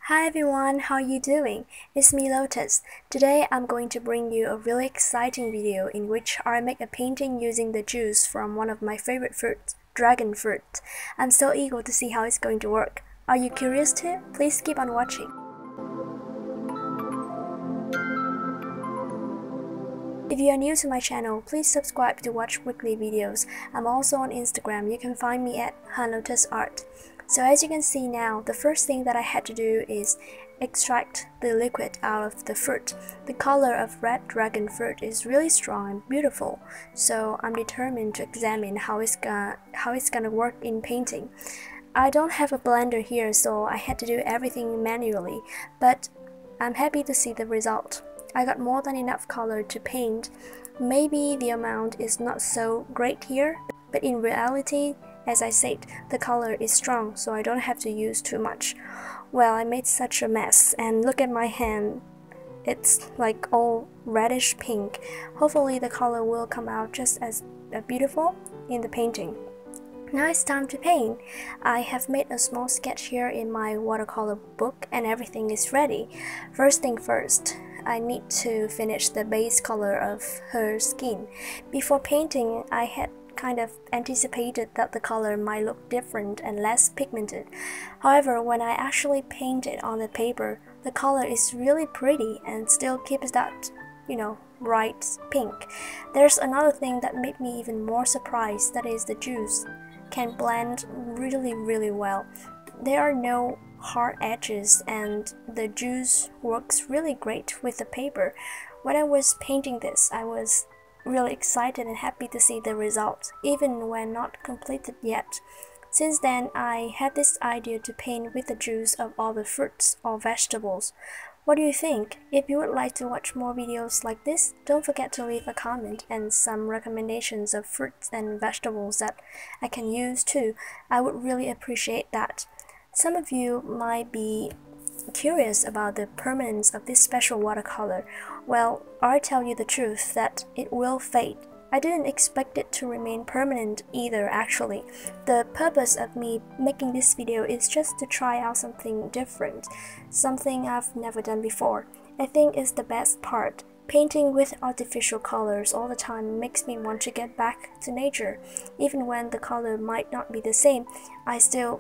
Hi everyone, how are you doing? It's me Lotus. Today I'm going to bring you a really exciting video in which I make a painting using the juice from one of my favorite fruits, dragon fruit. I'm so eager to see how it's going to work. Are you curious too? Please keep on watching. If you are new to my channel, please subscribe to watch weekly videos. I'm also on Instagram. You can find me at @lotusart. So as you can see now, the first thing that I had to do is extract the liquid out of the fruit. The color of red dragon fruit is really strong and beautiful, so I'm determined to examine how it's gonna work in painting. I don't have a blender here, so I had to do everything manually, but I'm happy to see the result. I got more than enough color to paint. Maybe the amount is not so great here, but in reality, as I said, the color is strong, so I don't have to use too much. Well, I made such a mess, and look at my hand. It's like all reddish pink. Hopefully the color will come out just as beautiful in the painting. Now it's time to paint. I have made a small sketch here in my watercolor book and everything is ready. First thing first, I need to finish the base color of her skin. Before painting, I had kind of anticipated that the color might look different and less pigmented. However, when I actually paint it on the paper, the color is really pretty and still keeps that, bright pink. There's another thing that made me even more surprised, that is the juice can blend really well. There are no hard edges and the juice works really great with the paper. When I was painting this, I was really excited and happy to see the result, even when not completed yet. Since then, I had this idea to paint with the juice of all the fruits or vegetables. What do you think? If you would like to watch more videos like this, don't forget to leave a comment and some recommendations of fruits and vegetables that I can use too. I would really appreciate that. Some of you might be curious about the permanence of this special watercolor. Well, I'll tell you the truth that it will fade. I didn't expect it to remain permanent either, actually. The purpose of me making this video is just to try out something different, something I've never done before. I think it's the best part. Painting with artificial colors all the time makes me want to get back to nature. Even when the color might not be the same, I still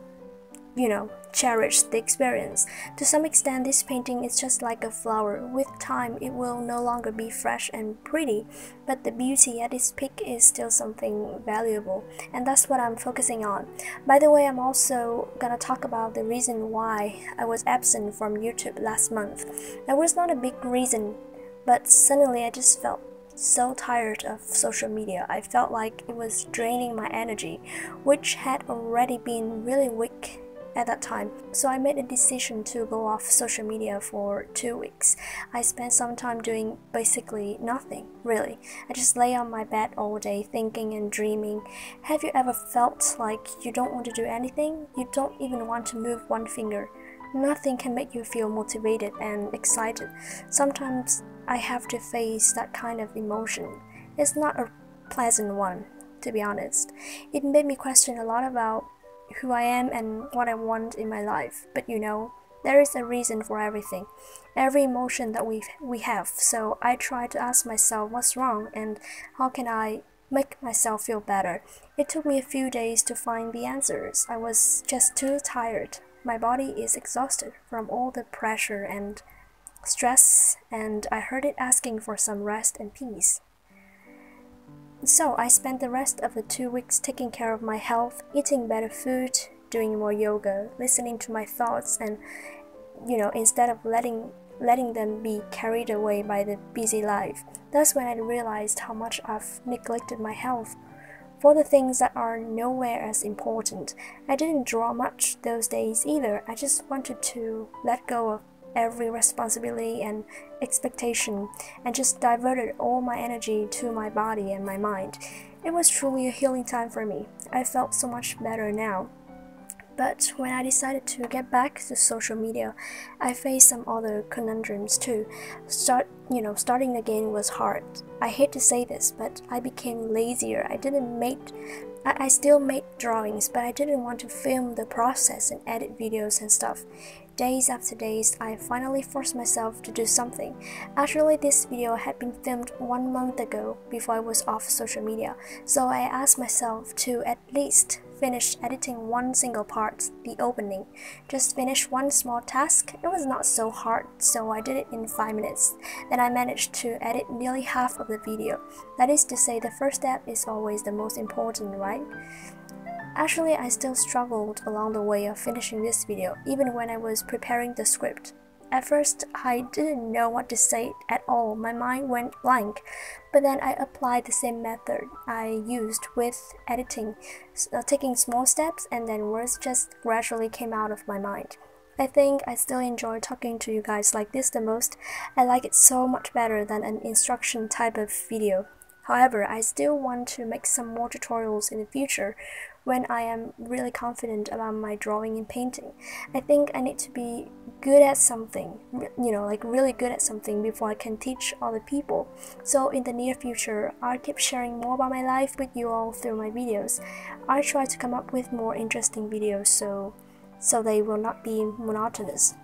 cherish the experience. To some extent, this painting is just like a flower. With time, it will no longer be fresh and pretty, but the beauty at its peak is still something valuable, and that's what I'm focusing on. By the way, I'm also gonna talk about the reason why I was absent from YouTube last month. There was not a big reason, but suddenly I just felt so tired of social media. I felt like it was draining my energy, which had already been really weak at that time. So I made a decision to go off social media for 2 weeks. I spent some time doing basically nothing, really. I just lay on my bed all day thinking and dreaming. Have you ever felt like you don't want to do anything? You don't even want to move one finger. Nothing can make you feel motivated and excited. Sometimes I have to face that kind of emotion. It's not a pleasant one, to be honest. It made me question a lot about who I am and what I want in my life. But there is a reason for everything, every emotion that we have. So I try to ask myself what's wrong and how can I make myself feel better. It took me a few days to find the answers. I was just too tired. My body is exhausted from all the pressure and stress, and I heard it asking for some rest and peace. So I spent the rest of the 2 weeks taking care of my health, eating better food, doing more yoga, listening to my thoughts, and instead of letting them be carried away by the busy life. That's when I realized how much I've neglected my health for the things that are nowhere as important. I didn't draw much those days either. I just wanted to let go of every responsibility and expectation and just diverted all my energy to my body and my mind. It was truly a healing time for me. I felt so much better now. But when I decided to get back to social media, I faced some other conundrums too. Starting again was hard. I hate to say this, but I became lazier. I didn't make I still made drawings, but I didn't want to film the process and edit videos and stuff. Days after days, I finally forced myself to do something. Actually, this video had been filmed 1 month ago before I was off social media, so I asked myself to at least finish editing one single part, the opening. Just finish one small task. It was not so hard, so I did it in 5 minutes. Then I managed to edit nearly half of the video. That is to say, the first step is always the most important, right? Actually, I still struggled along the way of finishing this video, even when I was preparing the script. At first, I didn't know what to say at all, my mind went blank, but then I applied the same method I used with editing, taking small steps, and then words just gradually came out of my mind. I think I still enjoy talking to you guys like this the most. I like it so much better than an instruction type of video. However, I still want to make some more tutorials in the future when I am really confident about my drawing and painting. I think I need to be good at something, like really good at something before I can teach other people. So in the near future, I'll keep sharing more about my life with you all through my videos. I try to come up with more interesting videos so they will not be monotonous.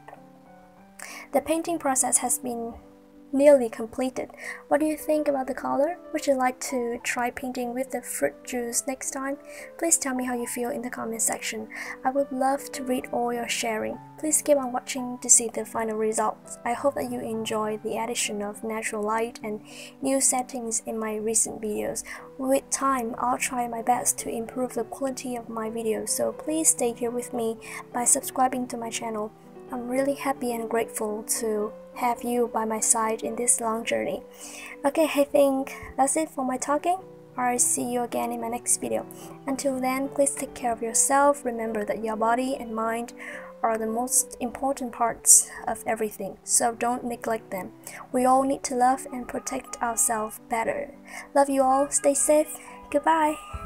The painting process has been nearly completed. What do you think about the color? Would you like to try painting with the fruit juice next time? Please tell me how you feel in the comment section. I would love to read all your sharing. Please keep on watching to see the final results. I hope that you enjoy the addition of natural light and new settings in my recent videos. With time, I'll try my best to improve the quality of my videos, so please stay here with me by subscribing to my channel. I'm really happy and grateful to have you by my side in this long journey. Okay, I think that's it for my talking. I'll see you again in my next video. Until then, please take care of yourself. Remember that your body and mind are the most important parts of everything, so don't neglect them. We all need to love and protect ourselves better. Love you all. Stay safe. Goodbye.